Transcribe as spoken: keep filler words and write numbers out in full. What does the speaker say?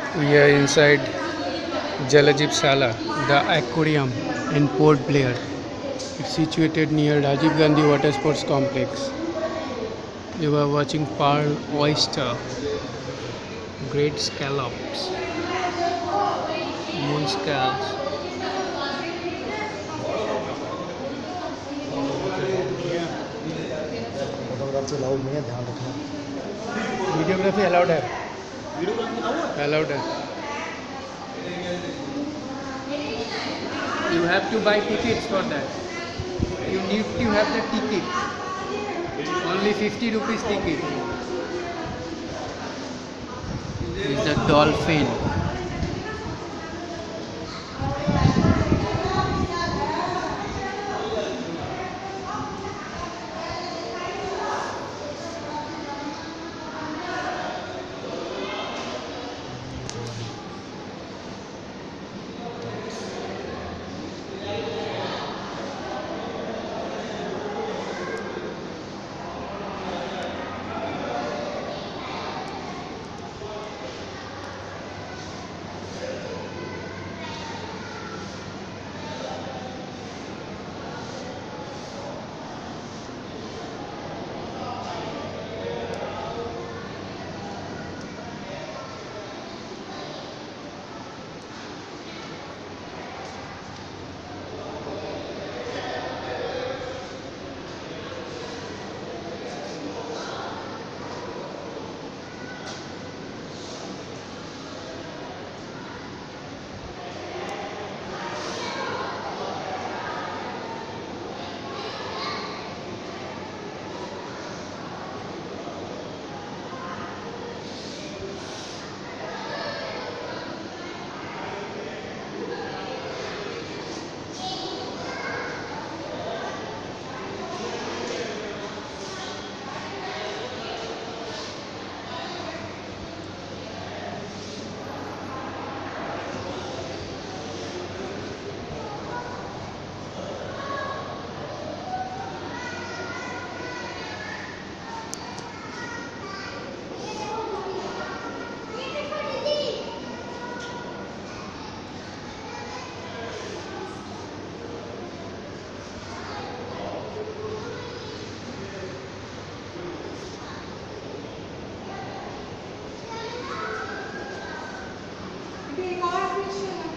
We are inside Jal-Jibshala, the aquarium in Port Blair. It's situated near Rajiv Gandhi Water Sports Complex. You are watching pearl, oyster, great scallops, moon scallops. Photography allowed नहीं है, ध्यान रखना। Videography allowed है? Allowed है. You have to buy tickets for that. You need to have the ticket. Only fifty rupees ticket. This is the dolphin. एक और fish